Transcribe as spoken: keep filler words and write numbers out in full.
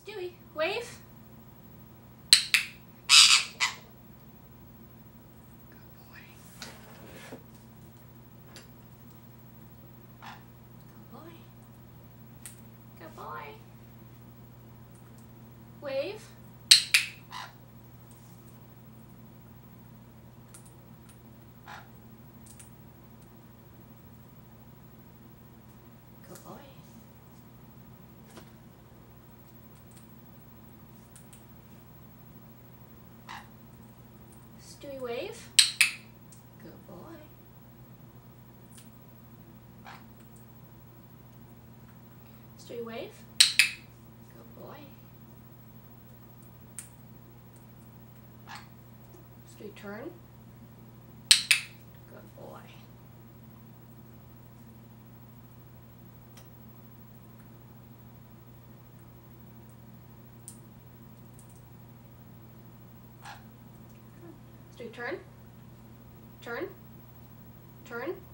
Stewie, wave. Good boy. Wave. Good boy. Stewie, wave. Good boy. Stewie, wave. Good boy. Stewie, turn. Good boy. Stewie, turn. Turn. Turn.